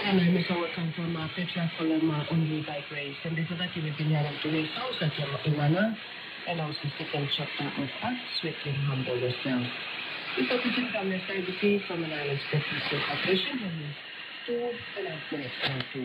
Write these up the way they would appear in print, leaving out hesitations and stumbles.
And I miss our come from Petra Column on the bike race. And this is that you've been here at the race house at Imana. And also second chapter of Acts with the humble yourself. We focusing from the services from an island specific operation and 2 minutes now to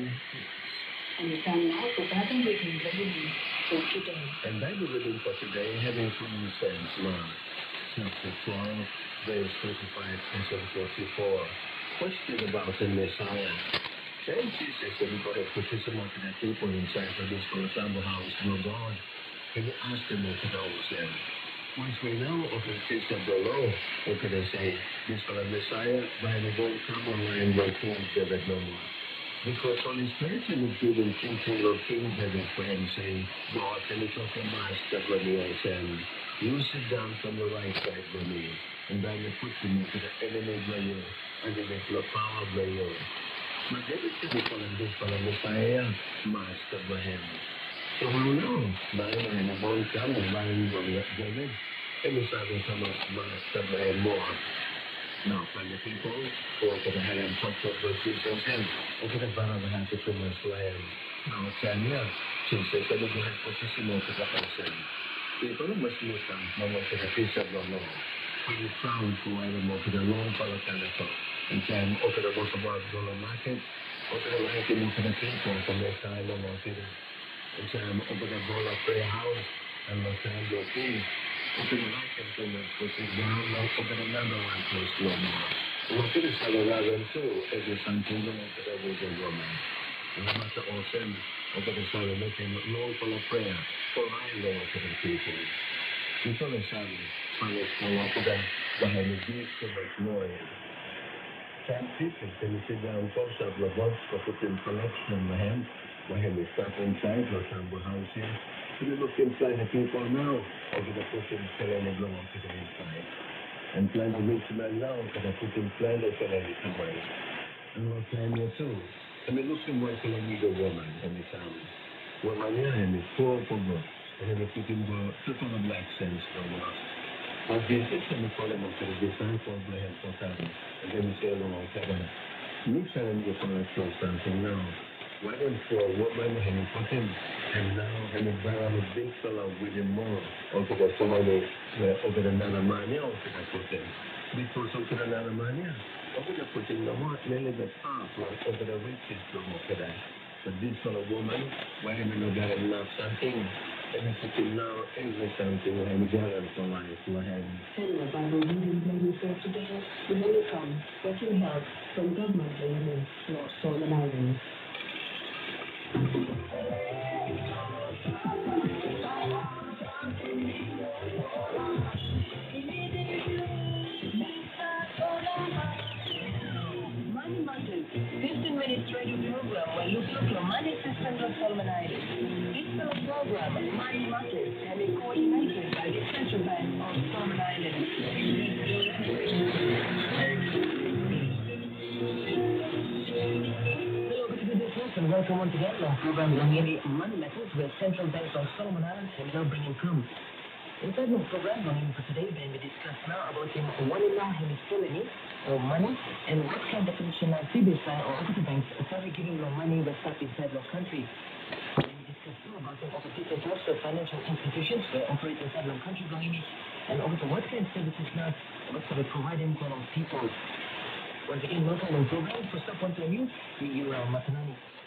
and the time now for that and we can ready for today. And Bible reading for today, having from St. Mark, chapter 12, verse 35 and 44. Question about the Messiah. Then Jesus said, we've got to put some of the people inside of this Colosseum house, no God. And we ask them to those them. Once we know of the things of the law, what can they say? This for the Messiah, by the won't come online, won't change David no more. Because Holy Spirit is giving thinking of King David for him, saying, God, can you talk to Master for me? I said, you sit down from the right side for me, and then you put him into the enemy for you, and then make the power for you. But David said, we call him this for the Messiah, Master for him. So who knows? By the won't come, and by the David, and we start to come up Master for him more. Now, when the people go to the head and talk to the Jesus and over the bar of the hand to too much land. Now, Tanya, Jesus, I don't have to see more to the person. People must move them, no one to the peace of the law. For the crown to either more to the long for the telephone. And then over the most of our dollar market, over the ranking to the people from their time of our city. And then over the dollar prayer house and the time your king. Open the light and turn the pushing down, now open another one to slow more. We'll finish our rather too, as the sun came down to the vision woman. And I'm at the ocean, over the sun, making a long full of prayer, for I Lord to the people. Before the sun, finally fall off of that, behind the deep so much noise. Can't people, can you sit down close up the box for putting collection in the hand? Behind the stuff inside, or Tambo house here. We look inside the people now, over the person selling the blow to the inside. And plan to reach them now, because I put in plan to sell any somebody. And we'll plan here too. And we look in what can I need a woman, and we found it. Woman here, and it's 4 for good. And then we put in the triple of black sense for us. But this is when we call them up to the disciple, the head for heaven. And then we say, Lord, heaven. Looks at him get on a close something now. Why don't for a woman and he put him, and now and he brought a big fellow with him more, over the somebody, over the Nanamania, over the put him. Because over the Nanamania, over the put him, the more, mainly the top, over the riches, over that. But this fellow woman, why him and got enough something, and he put him now, every something, and he got him for life, for him. And the Bible reading maybe for today, the Holy Come, getting help from government in North Solomon Islands. Money Matters, 15-minute radio program where looking at your money systems of Solomon Islands. This program, Money Matters, can be coordinated by the Central Bank of Solomon Islands. And welcome once again to our program Money Matters, where Central Bank of Solomon Islands will now bring income. Inside the program, for today, we discuss now about what is now his felony or money and what kind of definition of CBSI or equity banks started giving your money that start inside your country. We discuss too about the different types of financial institutions that operate inside your country, and also what kind of services now what are they providing to our people. Once again, welcome on the program. For step 1 to you, Matanani.